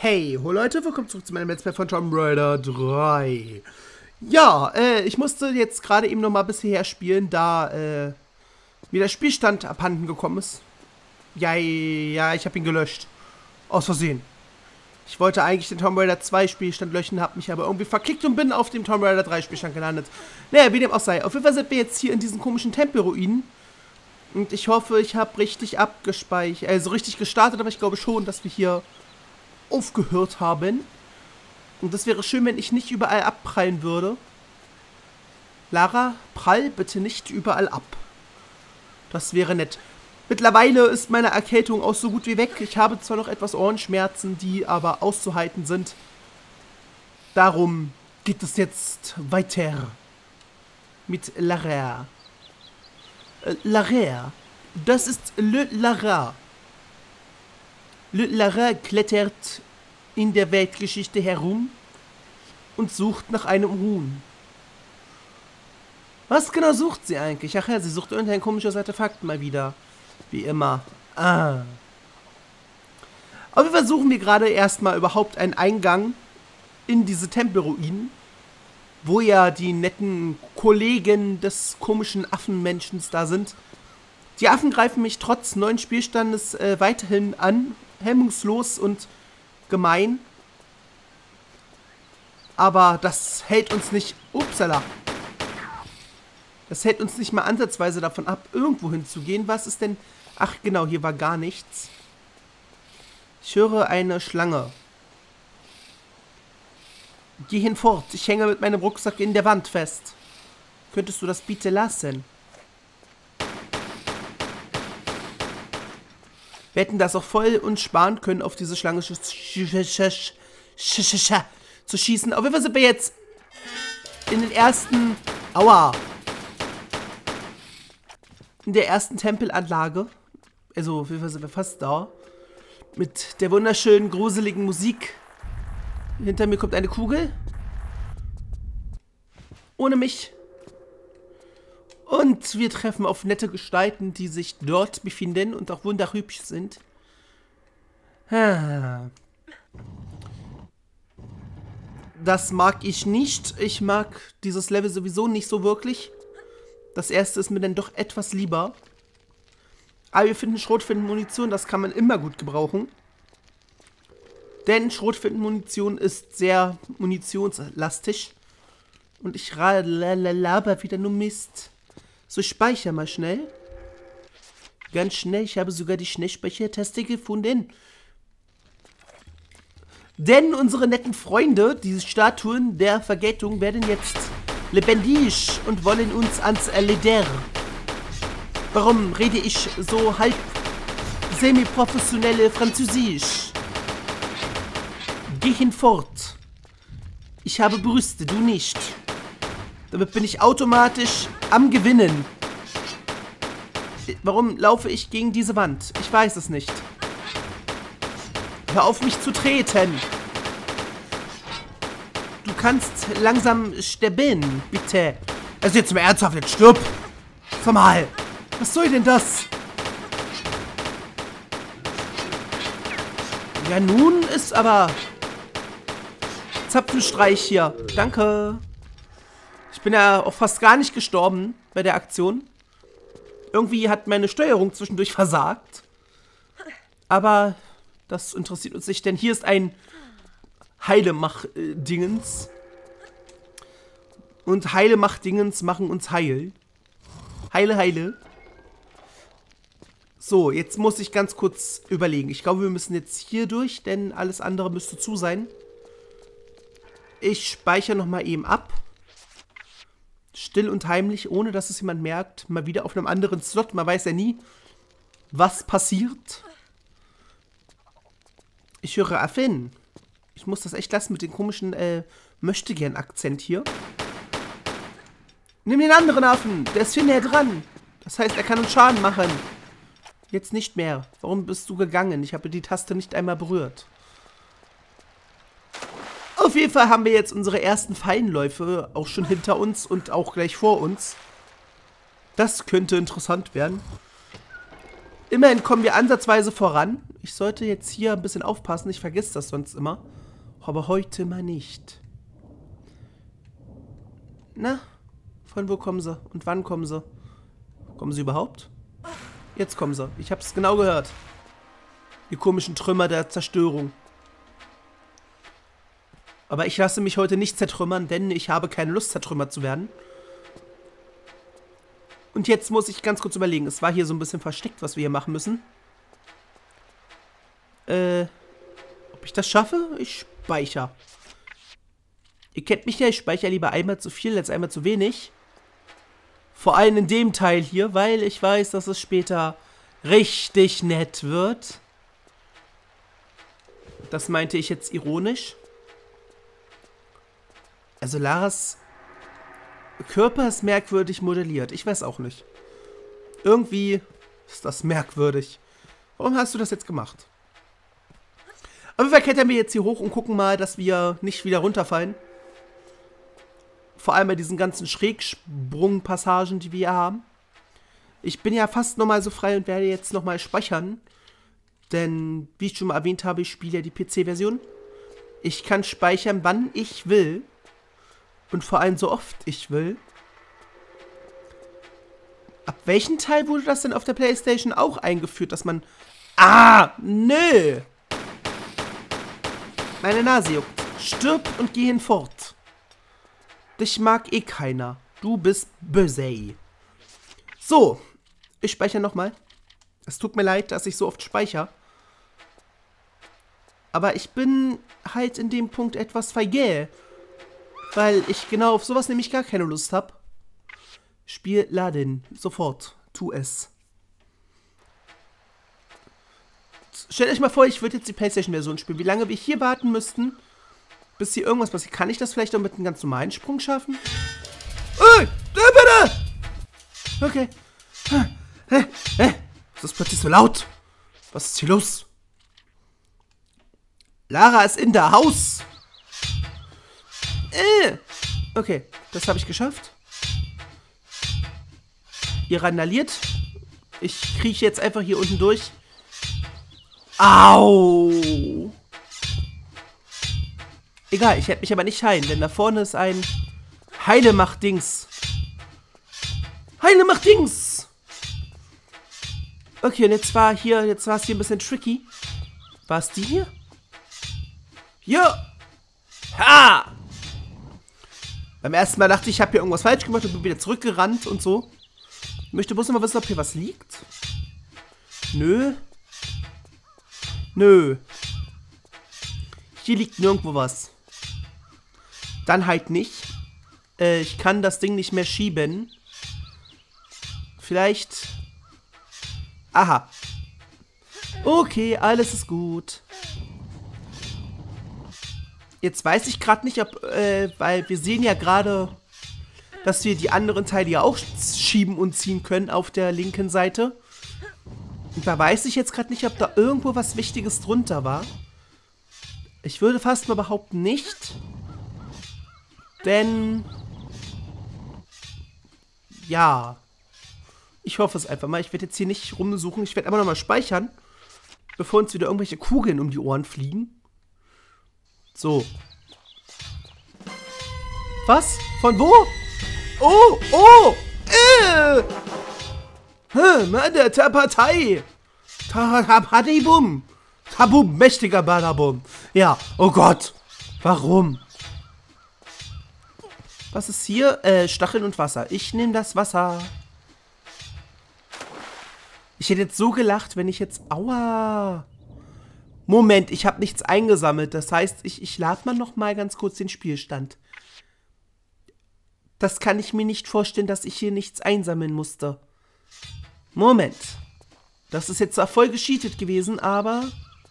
Hey, ho Leute, willkommen zurück zu meinem Let's Play von Tomb Raider 3. Ja, ich musste jetzt gerade eben noch mal bis hierher spielen, da mir der Spielstand abhanden gekommen ist. Ja, ich habe ihn gelöscht. Aus Versehen. Ich wollte eigentlich den Tomb Raider 2 Spielstand löschen, habe mich aber irgendwie verklickt und bin auf dem Tomb Raider 3 Spielstand gelandet. Naja, wie dem auch sei. Auf jeden Fall sind wir jetzt hier in diesen komischen Tempelruinen. Und ich hoffe, ich habe richtig abgespeichert, also richtig gestartet, aber ich glaube schon, dass wir hier aufgehört haben. Und das wäre schön, wenn ich nicht überall abprallen würde. Lara, prall bitte nicht überall ab. Das wäre nett. Mittlerweile ist meine Erkältung auch so gut wie weg. Ich habe zwar noch etwas Ohrenschmerzen, die aber auszuhalten sind. Darum geht es jetzt weiter mit Lara. Lara. Das ist Le Lara. Le Lara klettert in der Weltgeschichte herum und sucht nach einem Huhn. Was genau sucht sie eigentlich? Ach ja, sie sucht irgendein komisches Artefakt mal wieder. Wie immer. Aber wir versuchen wir gerade erstmal überhaupt einen Eingang in diese Tempelruinen, wo ja die netten Kollegen des komischen Affenmenschens da sind. Die Affen greifen mich trotz neuen Spielstandes weiterhin an. Hemmungslos und gemein. Aber das hält uns nicht... Upsala. Das hält uns nicht mal ansatzweise davon ab, irgendwo hinzugehen. Was ist denn... Ach genau, hier war gar nichts. Ich höre eine Schlange. Geh hinfort. Ich hänge mit meinem Rucksack in der Wand fest. Könntest du das bitte lassen? Wir hätten das auch voll uns sparen können, auf diese Schlange zu schießen. Auf jeden Fall sind wir jetzt in den ersten... Aua! In der ersten Tempelanlage. Also, auf jeden Fall sind wir fast da. Mit der wunderschönen, gruseligen Musik. Hinter mir kommt eine Kugel. Ohne mich. Und wir treffen auf nette Gestalten, die sich dort befinden und auch wunderhübsch sind. Das mag ich nicht. Ich mag dieses Level sowieso nicht so wirklich. Das erste ist mir dann doch etwas lieber. Aber wir finden Schrotflintenmunition, das kann man immer gut gebrauchen. Denn Schrotflintenmunition ist sehr munitionslastig. Und ich laber wieder nur Mist. So, ich speichere mal schnell. Ganz schnell. Ich habe sogar die Schnellspeichertaste gefunden. Denn unsere netten Freunde, diese Statuen der Vergeltung, werden jetzt lebendig und wollen uns ans Leder. Warum rede ich so halb semi-professionelle Französisch? Geh hinfort. Ich habe Brüste, du nicht. Damit bin ich automatisch am Gewinnen. Warum laufe ich gegen diese Wand? Ich weiß es nicht. Hör auf mich zu treten. Du kannst langsam sterben, bitte. Also jetzt mal ernsthaft, jetzt stirb. Sag mal, was soll denn das? Ja, nun ist aber... Zapfenstreich hier. Danke. Ich bin ja auch fast gar nicht gestorben bei der Aktion. Irgendwie hat meine Steuerung zwischendurch versagt. Aber das interessiert uns nicht, denn hier ist ein Heilemach-Dingens. Und Heilemach-Dingens machen uns heil. Heile, heile. So, jetzt muss ich ganz kurz überlegen. Ich glaube, wir müssen jetzt hier durch, denn alles andere müsste zu sein. Ich speichere nochmal eben ab. Still und heimlich, ohne dass es jemand merkt. Mal wieder auf einem anderen Slot. Man weiß ja nie, was passiert. Ich höre Affen. Ich muss das echt lassen mit dem komischen Möchtegern-Akzent hier. Nimm den anderen Affen. Der ist viel näher dran. Das heißt, er kann uns Schaden machen. Jetzt nicht mehr. Warum bist du gegangen? Ich habe die Taste nicht einmal berührt. Auf jeden Fall haben wir jetzt unsere ersten Fallenläufe auch schon hinter uns und auch gleich vor uns. Das könnte interessant werden. Immerhin kommen wir ansatzweise voran. Ich sollte jetzt hier ein bisschen aufpassen. Ich vergesse das sonst immer. Aber heute mal nicht. Na? Von wo kommen sie? Und wann kommen sie? Kommen sie überhaupt? Jetzt kommen sie. Ich hab's genau gehört. Die komischen Trümmer der Zerstörung. Aber ich lasse mich heute nicht zertrümmern, denn ich habe keine Lust, zertrümmert zu werden. Und jetzt muss ich ganz kurz überlegen. Es war hier so ein bisschen versteckt, was wir hier machen müssen. Ob ich das schaffe? Ich speichere. Ihr kennt mich ja, ich speichere lieber einmal zu viel als einmal zu wenig. Vor allem in dem Teil hier, weil ich weiß, dass es später richtig nett wird. Das meinte ich jetzt ironisch. Also Laras Körper ist merkwürdig modelliert. Ich weiß auch nicht. Irgendwie ist das merkwürdig. Warum hast du das jetzt gemacht? Aber wir klettern wir jetzt hier hoch und gucken mal, dass wir nicht wieder runterfallen. Vor allem bei diesen ganzen Schrägsprungpassagen, die wir hier haben. Ich bin ja fast nochmal so frei und werde jetzt nochmal speichern. Denn, wie ich schon mal erwähnt habe, ich spiele ja die PC-Version. Ich kann speichern, wann ich will. Und vor allem so oft ich will. Ab welchem Teil wurde das denn auf der PlayStation auch eingeführt, dass man... Ah, nö! Meine Nase juckt. Stirb und geh hinfort. Dich mag eh keiner. Du bist böse. So, ich speichere nochmal. Es tut mir leid, dass ich so oft speichere. Aber ich bin halt in dem Punkt etwas feige. Weil ich genau auf sowas nämlich gar keine Lust habe. Spiel laden. Sofort. Tu es. Stellt euch mal vor, ich würde jetzt die PlayStation-Version spielen. Wie lange wir hier warten müssten, bis hier irgendwas passiert. Kann ich das vielleicht auch mit einem ganz normalen Sprung schaffen? Ey, bitte! Okay. Was ist plötzlich so laut? Was ist hier los? Lara ist in der Haus. Okay, das habe ich geschafft. Ihr randaliert. Ich krieche jetzt einfach hier unten durch. Au! Egal, ich hätte mich aber nicht heilen, denn da vorne ist ein Heilemacht-Dings. Heilemacht-Dings! Okay, und jetzt war es hier ein bisschen tricky. War es die hier? Ja! Ha! Beim ersten Mal dachte ich, ich habe hier irgendwas falsch gemacht und bin wieder zurückgerannt und so. Ich möchte bloß noch mal wissen, ob hier was liegt. Nö. Nö. Hier liegt nirgendwo was. Dann halt nicht. Ich kann das Ding nicht mehr schieben. Vielleicht... Aha. Okay, alles ist gut. Jetzt weiß ich gerade nicht, ob... weil wir sehen ja gerade, dass wir die anderen Teile ja auch schieben und ziehen können auf der linken Seite. Und da weiß ich jetzt gerade nicht, ob da irgendwo was Wichtiges drunter war. Ich würde fast mal behaupten, nicht. Denn... Ja. Ich hoffe es einfach mal. Ich werde jetzt hier nicht rumsuchen. Ich werde einfach nochmal speichern, bevor uns wieder irgendwelche Kugeln um die Ohren fliegen. So. Was? Von wo? Oh, oh! Mann, der Partei! Tabadibum! Tabum, mächtiger Badabum! Ja, oh Gott! Warum? Was ist hier? Stacheln und Wasser. Ich nehme das Wasser. Ich hätte jetzt so gelacht, wenn ich jetzt... Aua! Moment, ich habe nichts eingesammelt. Das heißt, ich lade mal noch mal ganz kurz den Spielstand. Das kann ich mir nicht vorstellen, dass ich hier nichts einsammeln musste. Moment. Das ist jetzt zwar voll gescheatet gewesen, aber...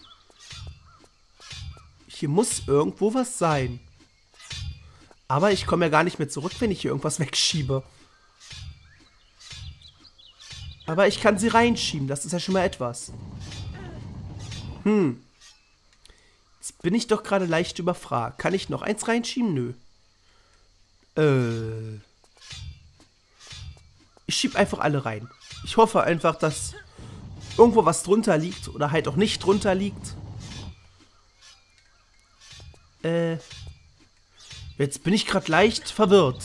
Hier muss irgendwo was sein. Aber ich komme ja gar nicht mehr zurück, wenn ich hier irgendwas wegschiebe. Aber ich kann sie reinschieben, das ist ja schon mal etwas. Jetzt bin ich doch gerade leicht überfragt. Kann ich noch eins reinschieben? Nö. Ich schieb einfach alle rein. Ich hoffe einfach, dass irgendwo was drunter liegt oder halt auch nicht drunter liegt. Jetzt bin ich gerade leicht verwirrt.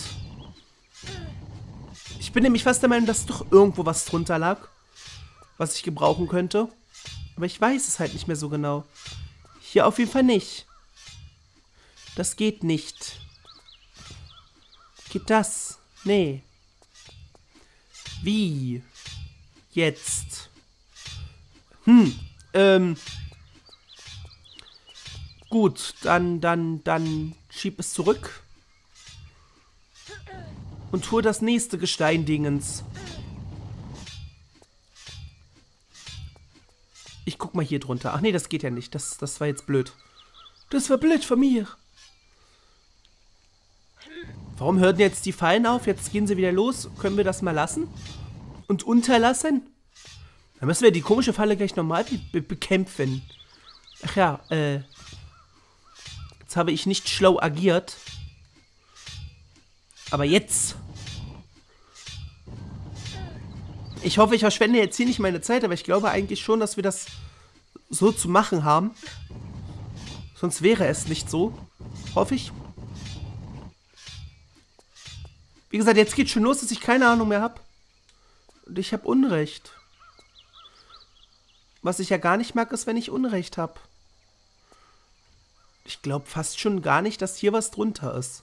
Ich bin nämlich fast der Meinung, dass doch irgendwo was drunter lag, was ich gebrauchen könnte. Aber ich weiß es halt nicht mehr so genau. Hier auf jeden Fall nicht. Das geht nicht. Geht das? Nee. Wie? Jetzt. Gut, dann schieb es zurück. Und tue das nächste Gesteindingens. Ich guck mal hier drunter. Ach nee, das geht ja nicht. Das war jetzt blöd. Das war blöd von mir. Warum hörten jetzt die Fallen auf? Jetzt gehen sie wieder los. Können wir das mal lassen? Und unterlassen? Dann müssen wir die komische Falle gleich nochmal bekämpfen. Ach ja, jetzt habe ich nicht schlau agiert. Aber jetzt. Ich hoffe, ich verschwende jetzt hier nicht meine Zeit, aber ich glaube eigentlich schon, dass wir das so zu machen haben. Sonst wäre es nicht so. Hoffe ich. Wie gesagt, jetzt geht schon los, dass ich keine Ahnung mehr habe. Und ich habe Unrecht. Was ich ja gar nicht mag, ist, wenn ich Unrecht habe. Ich glaube fast schon gar nicht, dass hier was drunter ist.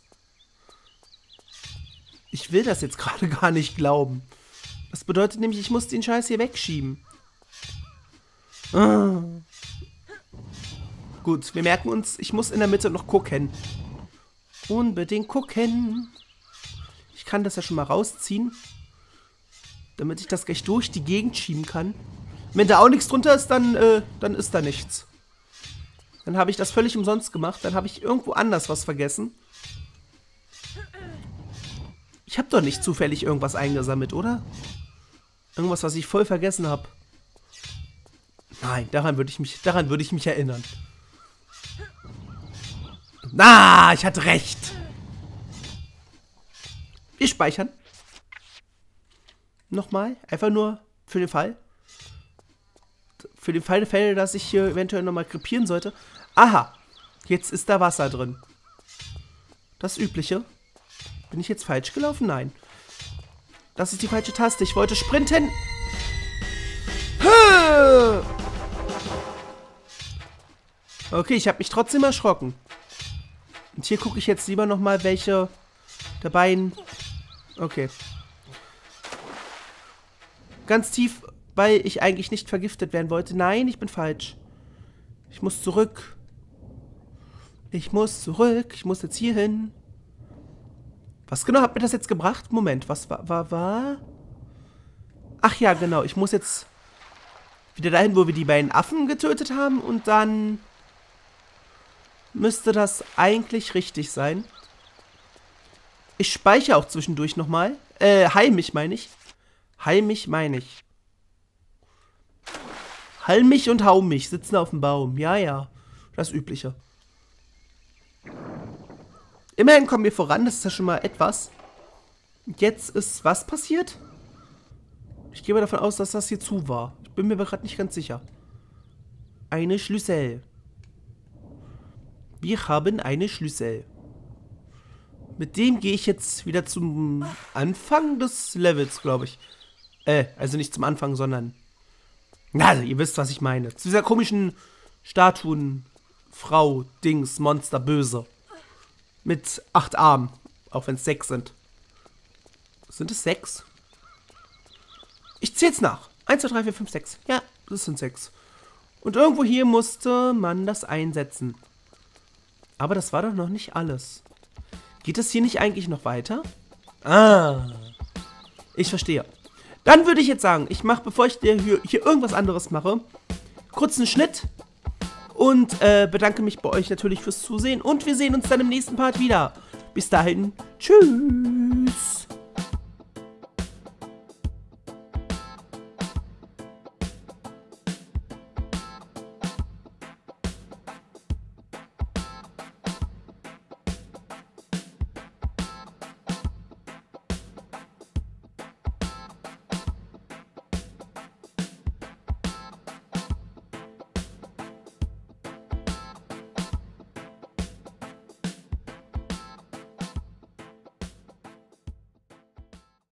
Ich will das jetzt gerade gar nicht glauben. Das bedeutet nämlich, ich muss den Scheiß hier wegschieben. Ah. Gut, wir merken uns, ich muss in der Mitte noch gucken. Unbedingt gucken. Ich kann das ja schon mal rausziehen. Damit ich das gleich durch die Gegend schieben kann. Wenn da auch nichts drunter ist, dann ist da nichts. Dann habe ich das völlig umsonst gemacht. Dann habe ich irgendwo anders was vergessen. Ich habe doch nicht zufällig irgendwas eingesammelt, oder? Irgendwas, was ich voll vergessen habe. Nein, daran würde ich mich erinnern. Na, ich hatte recht. Wir speichern. Nochmal, einfach nur für den Fall. Für den Fall der Fälle, dass ich hier eventuell nochmal krepieren sollte. Aha, jetzt ist da Wasser drin. Das Übliche. Bin ich jetzt falsch gelaufen? Nein. Das ist die falsche Taste. Ich wollte sprinten. Okay, ich habe mich trotzdem erschrocken. Und hier gucke ich jetzt lieber nochmal, welche der beiden... Okay. Ganz tief, weil ich eigentlich nicht vergiftet werden wollte. Nein, ich bin falsch. Ich muss zurück. Ich muss zurück. Ich muss jetzt hier hin. Was genau hat mir das jetzt gebracht? Moment, was war? Ach ja, genau. Ich muss jetzt wieder dahin, wo wir die beiden Affen getötet haben. Und dann müsste das eigentlich richtig sein. Ich speichere auch zwischendurch nochmal. Heil mich, meine ich. Heil mich, meine ich. Heil mich und hau mich. Sitzen auf dem Baum. Ja, ja. Das Übliche. Immerhin kommen wir voran. Das ist ja schon mal etwas. Und jetzt ist was passiert? Ich gehe mal davon aus, dass das hier zu war. Ich bin mir aber gerade nicht ganz sicher. Eine Schlüssel. Wir haben eine Schlüssel. Mit dem gehe ich jetzt wieder zum Anfang des Levels, glaube ich. Also nicht zum Anfang, sondern... Na, also ihr wisst, was ich meine. Zu dieser komischen Statuen, Frau, Dings, Monster, Böse. Mit 8 Armen. Auch wenn es 6 sind. Sind es 6? Ich zähle jetzt nach. 1, 2, 3, 4, 5, 6. Ja, das sind 6. Und irgendwo hier musste man das einsetzen. Aber das war doch noch nicht alles. Geht das hier nicht eigentlich noch weiter? Ah. Ich verstehe. Dann würde ich jetzt sagen, ich mache, bevor ich hier irgendwas anderes mache, kurz einen Schnitt. Und bedanke mich bei euch natürlich fürs Zusehen. Und wir sehen uns dann im nächsten Part wieder. Bis dahin. Tschüss.